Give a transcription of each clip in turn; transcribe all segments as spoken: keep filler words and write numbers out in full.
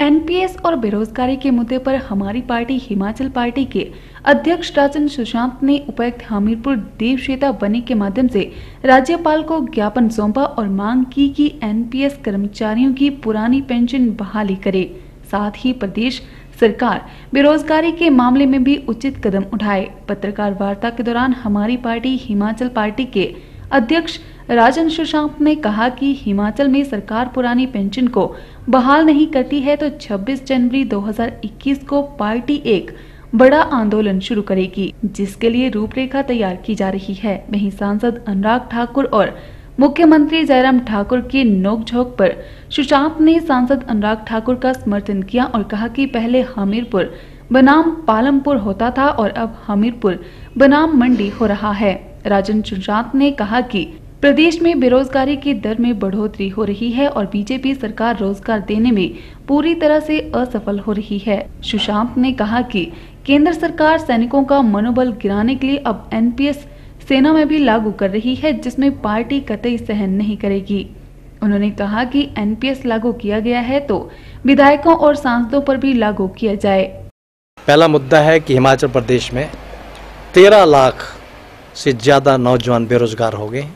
N P S और बेरोजगारी के मुद्दे पर हमारी पार्टी हिमाचल पार्टी के अध्यक्ष राजन सुशांत ने उपायुक्त हमीरपुर देवश्वेता बनी के माध्यम से राज्यपाल को ज्ञापन सौंपा और मांग की कि एन पी एस कर्मचारियों की पुरानी पेंशन बहाली करे। साथ ही प्रदेश सरकार बेरोजगारी के मामले में भी उचित कदम उठाए। पत्रकार वार्ता के दौरान हमारी पार्टी हिमाचल पार्टी के अध्यक्ष राजन सुशांत ने कहा कि हिमाचल में सरकार पुरानी पेंशन को बहाल नहीं करती है तो छब्बीस जनवरी दो हज़ार इक्कीस को पार्टी एक बड़ा आंदोलन शुरू करेगी, जिसके लिए रूपरेखा तैयार की जा रही है। वहीं सांसद अनुराग ठाकुर और मुख्यमंत्री जयराम ठाकुर के नोकझोंक पर सुशांत ने सांसद अनुराग ठाकुर का समर्थन किया और कहा कि पहले हमीरपुर बनाम पालमपुर होता था और अब हमीरपुर बनाम मंडी हो रहा है। राजन सुशांत ने कहा कि प्रदेश में बेरोजगारी की दर में बढ़ोतरी हो रही है और बीजेपी सरकार रोजगार देने में पूरी तरह से असफल हो रही है। सुशांत ने कहा कि केंद्र सरकार सैनिकों का मनोबल गिराने के लिए अब एन पी एस सेना में भी लागू कर रही है, जिसमें पार्टी कतई सहन नहीं करेगी। उन्होंने कहा कि एन पी एस लागू किया गया है तो विधायकों और सांसदों पर भी लागू किया जाए। पहला मुद्दा है कि हिमाचल प्रदेश में तेरह लाख से ज्यादा नौजवान बेरोजगार हो गए।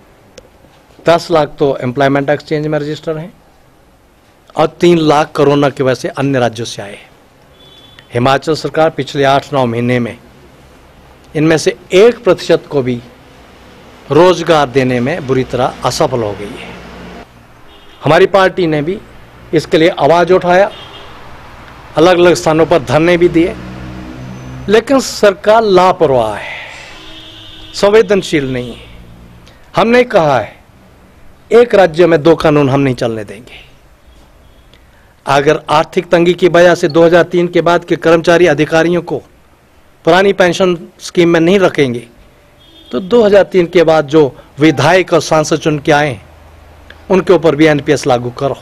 दस लाख तो एम्प्लॉयमेंट एक्सचेंज में रजिस्टर हैं और तीन लाख कोरोना की वजह से अन्य राज्यों से आए। हिमाचल सरकार पिछले आठ नौ महीने में इनमें से एक प्रतिशत को भी रोजगार देने में बुरी तरह असफल हो गई है। हमारी पार्टी ने भी इसके लिए आवाज उठाया, अलग अलग स्थानों पर धरने भी दिए, लेकिन सरकार लापरवाह है, संवेदनशील नहीं है। हमने कहा है एक राज्य में दो कानून हम नहीं चलने देंगे। अगर आर्थिक तंगी की वजह से दो हज़ार तीन के बाद के कर्मचारी अधिकारियों को पुरानी पेंशन स्कीम में नहीं रखेंगे तो दो हज़ार तीन के बाद जो विधायक और सांसद चुन के आए उनके ऊपर भी एन पी एस लागू करो।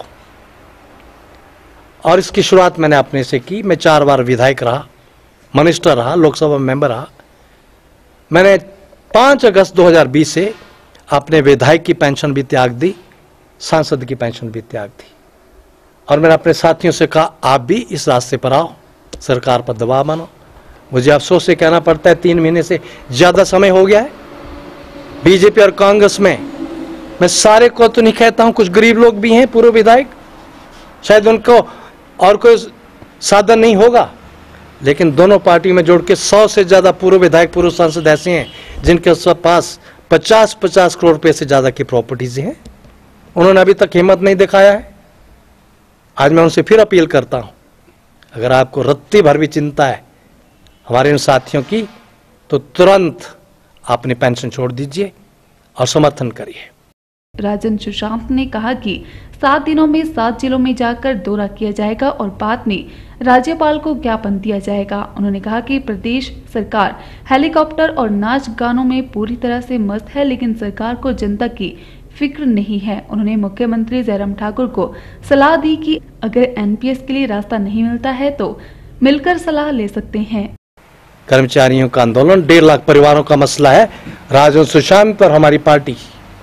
और इसकी शुरुआत मैंने अपने से की। मैं चार बार विधायक रहा, मिनिस्टर रहा, लोकसभा मेंबर रहा। मैंने पाँच अगस्त दो हज़ार बीस से अपने विधायक की पेंशन भी त्याग दी, सांसद की पेंशन भी त्याग दी और मैंने अपने साथियों से कहा आप भी इस रास्ते पर आओ, सरकार पर दबाव बनो। मुझे अफसोस से कहना पड़ता है तीन महीने से ज्यादा समय हो गया है। बीजेपी और कांग्रेस में मैं सारे को तो नहीं कहता हूं, कुछ गरीब लोग भी हैं पूर्व विधायक, शायद उनको और कोई साधन नहीं होगा, लेकिन दोनों पार्टी में जोड़ के सौ से ज्यादा पूर्व विधायक पूर्व सांसद ऐसे हैं जिनके पास पचास पचास करोड़ रुपए से ज्यादा की प्रॉपर्टीज हैं। उन्होंने अभी तक हिम्मत नहीं दिखाया है। आज मैं उनसे फिर अपील करता हूं, अगर आपको रत्ती भर भी चिंता है हमारे इन साथियों की तो तुरंत अपनी पेंशन छोड़ दीजिए और समर्थन करिए। राजन सुशांत ने कहा कि सात दिनों में सात जिलों में जाकर दौरा किया जाएगा और बाद में राज्यपाल को ज्ञापन दिया जाएगा। उन्होंने कहा कि प्रदेश सरकार हेलीकॉप्टर और नाच गानों में पूरी तरह से मस्त है, लेकिन सरकार को जनता की फिक्र नहीं है। उन्होंने मुख्यमंत्री जयराम ठाकुर को सलाह दी कि अगर एन पी एस के लिए रास्ता नहीं मिलता है तो मिलकर सलाह ले सकते हैं। कर्मचारियों का आंदोलन, डेढ़ लाख परिवारों का मसला है। राजन सुशांत और हमारी पार्टी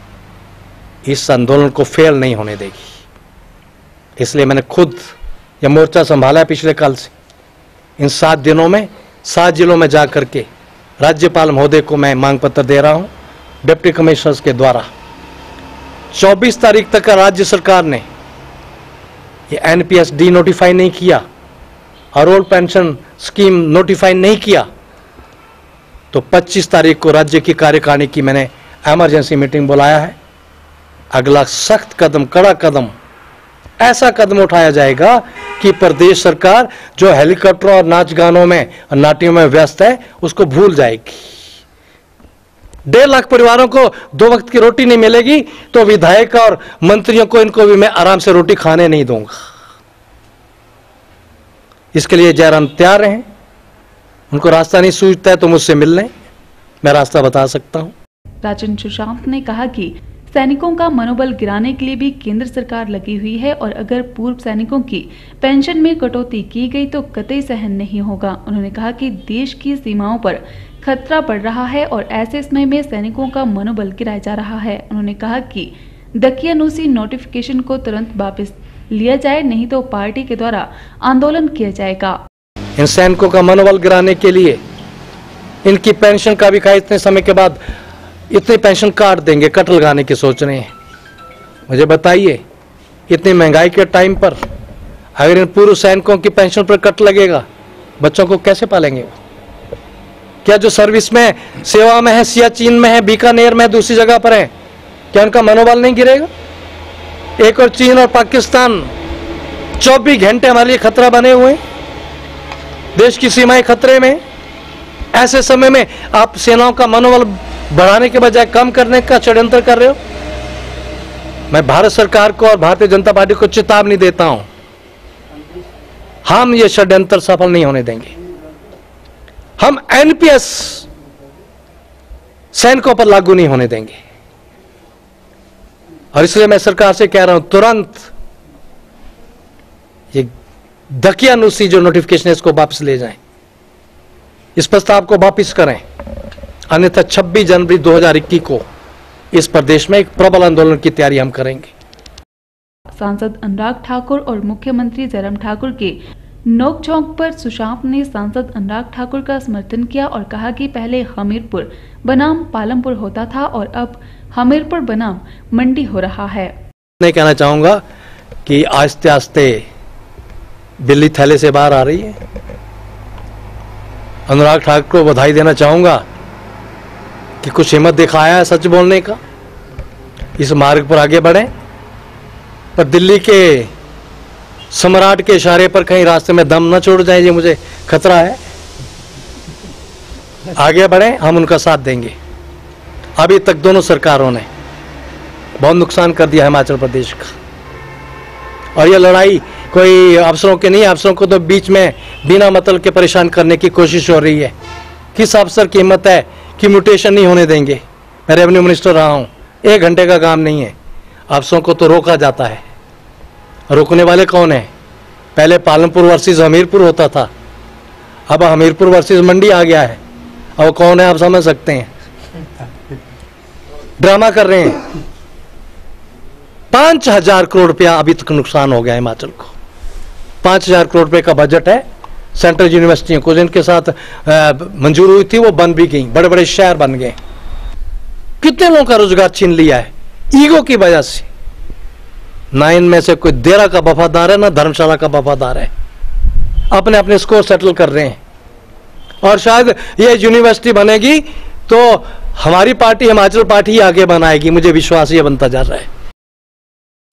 इस आंदोलन को फेल नहीं होने देगी। इसलिए मैंने खुद यह मोर्चा संभाला है पिछले कल से। इन सात दिनों में सात जिलों में जाकर के राज्यपाल महोदय को मैं मांग पत्र दे रहा हूं डिप्टी कमिश्नर्स के द्वारा। चौबीस तारीख तक का राज्य सरकार ने ये N P S D notify नहीं किया और ओल्ड पेंशन स्कीम नोटिफाई नहीं किया तो पच्चीस तारीख को राज्य की कार्यकारिणी की मैंने इमरजेंसी मीटिंग बुलाया है। अगला सख्त कदम, कड़ा कदम, ऐसा कदम उठाया जाएगा कि प्रदेश सरकार जो हेलीकॉप्टर और नाच गानों में और नाटियों में व्यस्त है उसको भूल जाएगी। डेढ़ लाख परिवारों को दो वक्त की रोटी नहीं मिलेगी तो विधायक और मंत्रियों को, इनको भी मैं आराम से रोटी खाने नहीं दूंगा। इसके लिए जयराम तैयार हैं। उनको रास्ता नहीं सूझता है तो मुझसे मिल लें, मैं रास्ता बता सकता हूं। राजन सुशांत ने कहा कि सैनिकों का मनोबल गिराने के लिए भी केंद्र सरकार लगी हुई है और अगर पूर्व सैनिकों की पेंशन में कटौती की गई तो कतई सहन नहीं होगा। उन्होंने कहा कि देश की सीमाओं पर खतरा बढ़ रहा है और ऐसे समय में सैनिकों का मनोबल गिराया जा रहा है। उन्होंने कहा कि दकियानूसी नोटिफिकेशन को तुरंत वापस लिया जाए, नहीं तो पार्टी के द्वारा आंदोलन किया जाएगा। इन सैनिकों का मनोबल गिराने के लिए इनकी पेंशन का भी कहा इतने समय के बाद इतनी पेंशन काट देंगे, कट लगाने की सोच रहे हैं। मुझे बताइए, इतनी महंगाई के टाइम पर अगर इन पूर्व सैनिकों की पेंशन पर कट लगेगा, बच्चों को कैसे पालेंगे? क्या जो सर्विस में, सेवा में है, सियाचिन में है, बीकानेर में है, दूसरी जगह पर है, क्या उनका मनोबल नहीं गिरेगा? एक और चीन और पाकिस्तान चौबीस घंटे हमारे लिए खतरा बने हुए हैं, देश की सीमाएं खतरे में। ऐसे समय में आप सेनाओं का मनोबल बढ़ाने के बजाय कम करने का षड्यंत्र कर रहे हो। मैं भारत सरकार को और भारतीय जनता पार्टी को चेतावनी देता हूं, हम ये षड्यंत्र सफल नहीं होने देंगे। हम एनपीएस सैनिकों पर लागू नहीं होने देंगे, और इसलिए मैं सरकार से कह रहा हूं, तुरंत ये दकियानुसी जो नोटिफिकेशन है इसको वापस ले जाएं, इस प्रस्ताव को वापस करें, अन्यथा छब्बीस जनवरी दो हज़ार इक्कीस को इस प्रदेश में एक प्रबल आंदोलन की तैयारी हम करेंगे। सांसद अनुराग ठाकुर और मुख्यमंत्री जयराम ठाकुर के नोकझोंक पर सुशांत ने सांसद अनुराग ठाकुर का समर्थन किया और कहा कि पहले हमीरपुर बनाम पालमपुर होता था और अब हमीरपुर बनाम मंडी हो रहा है। मैं कहना चाहूंगा कि आस्ते आस्ते बिल्ली थैले से बाहर आ रही है। अनुराग ठाकुर को बधाई देना चाहूंगा कि कुछ हिम्मत दिखाया है सच बोलने का, इस मार्ग पर आगे बढ़े, पर दिल्ली के सम्राट के इशारे पर कहीं रास्ते में दम न छोड़ जाए, ये मुझे खतरा है। आगे बढ़े, हम उनका साथ देंगे। अभी तक दोनों सरकारों ने बहुत नुकसान कर दिया हिमाचल प्रदेश का, और यह लड़ाई कोई अफसरों के नहीं, अफसरों को तो बीच में बिना मतलब के परेशान करने की कोशिश हो रही है। किस अफसर की हिम्मत है कि म्यूटेशन नहीं होने देंगे? मैं रेवेन्यू मिनिस्टर रहा हूं, एक घंटे का काम नहीं है, अफसरों को तो रोका जाता है। रोकने वाले कौन है? पहले पालमपुर वर्सेस हमीरपुर होता था, अब हमीरपुर वर्सेस मंडी आ गया है। अब कौन है आप समझ सकते हैं। ड्रामा कर रहे हैं। पांच हजार करोड़ रुपया अभी तक नुकसान हो गया हिमाचल को। पांच हजार करोड़ रुपए का बजट है सेंट्रल यूनिवर्सिटियों को, जिनके साथ मंजूर हुई थी वो बन भी गई, बड़े बड़े शहर बन गए। कितने लोगों का रोजगार छीन लिया है ईगो की वजह से। ना इनमें से कोई देरा का वफादार है, ना धर्मशाला का वफादार है, अपने अपने स्कोर सेटल कर रहे हैं। और शायद ये यूनिवर्सिटी बनेगी तो हमारी पार्टी, हिमाचल पार्टी ही आगे बनाएगी, मुझे विश्वास ये बनता जा रहा है।